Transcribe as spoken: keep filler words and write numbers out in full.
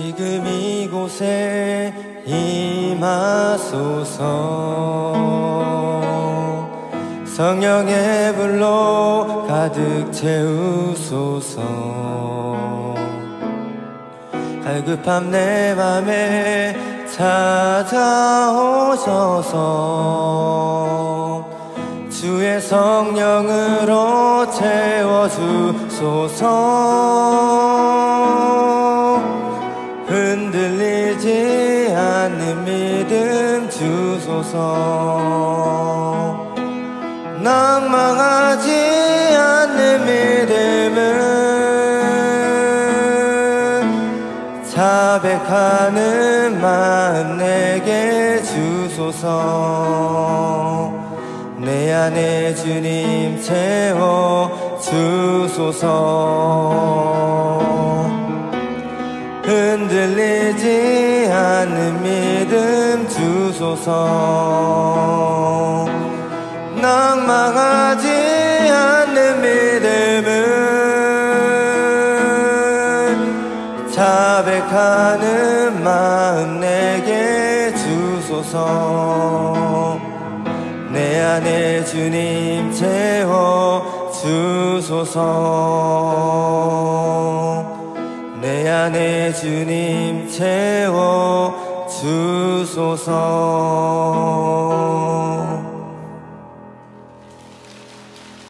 지금 이곳에 임하소서. 성령의 불로 가득 채우소서. 갈급함 내 맘에 찾아오셔서 주의 성령으로 채워주소서. 흔들리지 않는 믿음 주소서. 낭망하지 않는 믿음은 자백하는 마음 내게 주소서. 내 안에 주님 채워 주소서. 흔들리지 않는 믿음 주소서. 낭망하지 않는 믿음은 자백하는 마음 내게 주소서. 내 안에 주님 채워 주소서. 내 안에 주님 채워 주소서.